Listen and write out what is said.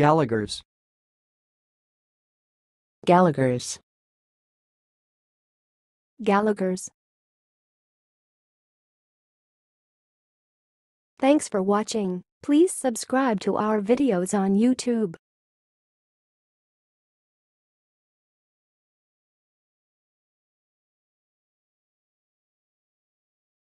Gallagher's. Gallagher's. Gallagher's. Thanks for watching. Please subscribe to our videos on YouTube.